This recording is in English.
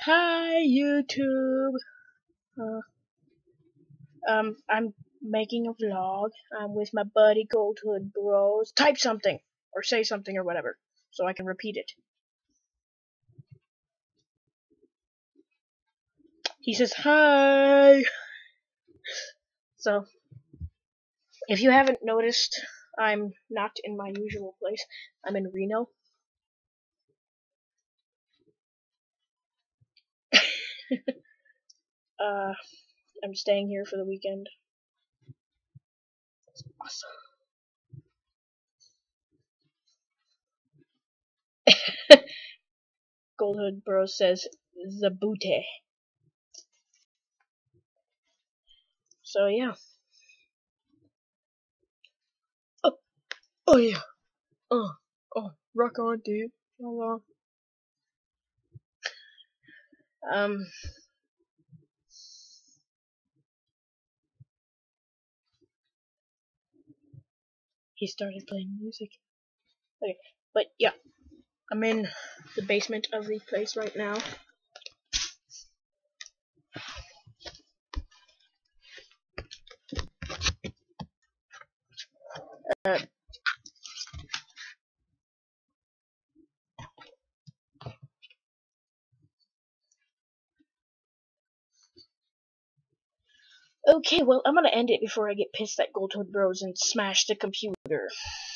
Hi YouTube. I'm making a vlog. I'm with my buddy Goldhood Bros. Type something or say something or whatever, so I can repeat it. He says hi. So, if you haven't noticed, I'm not in my usual place. I'm in Reno. uh, I'm staying here for the weekend. Awesome. Goldhood Bros says Zabute. So yeah. Oh, oh yeah. Oh, rock on, dude. Oh, um, he started playing music. Okay, but yeah, I'm in the basement of the place right now. Uh, okay, well, I'm gonna end it before I get pissed at Goldhood Bros and smash the computer.